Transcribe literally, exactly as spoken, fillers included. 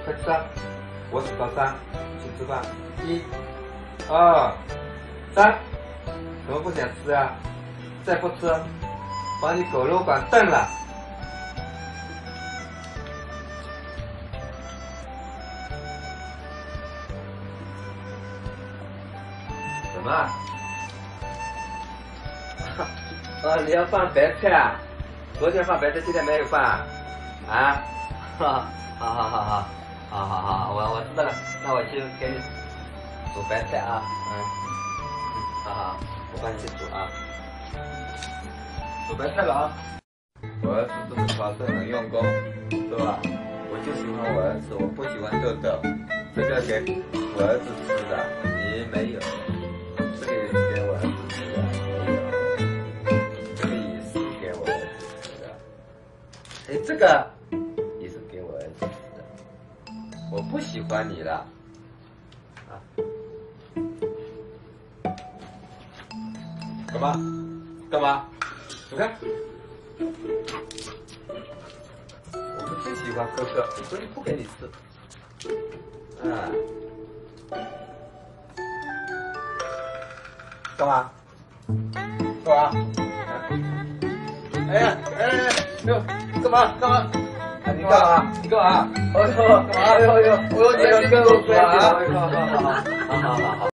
快吃啊！我数到三，去吃饭。一、二、三。怎么不想吃啊？再不吃，把你狗肉管炖了。什么？啊，你要放白菜啊？昨天放白菜，今天没有放啊？啊？哈，好好好好，好好好，我我知道了，那我去给你煮白菜啊，嗯，好好，我帮你去煮啊，煮白菜了啊。我儿子这么考试很用功，是吧？我就喜欢我儿子，我不喜欢豆豆，这个给我儿子吃的，你没有，这个也是给我儿子吃的，没有，这个也是给我儿子吃的，哎，这个。给我儿子吃的，我不喜欢你了，啊！干嘛？干嘛？你看，我们就喜欢哥哥，所以不给你吃。啊！干嘛？干嘛？哎呀，哎呀，哟，干嘛？干嘛？你干嘛？你干嘛？哎呦，哎呦，哎呦，我有点跟我说啊！好好好好好好好。